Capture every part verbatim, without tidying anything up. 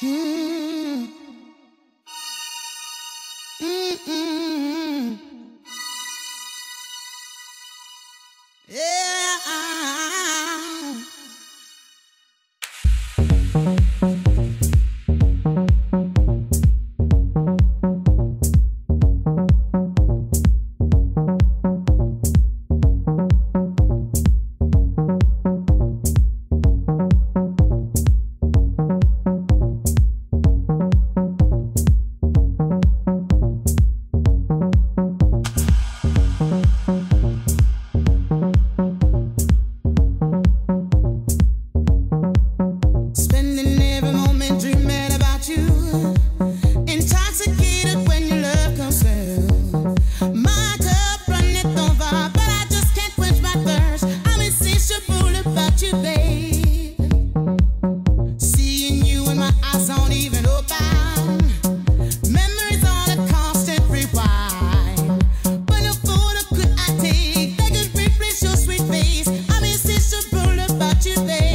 Mm. Mm-mm. Yeah. Spending every moment dreaming about you, intoxicated when your love comes through. My cup runneth over, but I just can't quench my thirst. I'm insatiable about you, babe. Seeing you in my eyes don't even open. Memories on a constant rewind. But no photo could I take that could replace your sweet face. I'm insatiable about you, babe.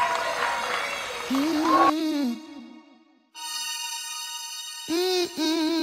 Mm-mm. Mm-mm.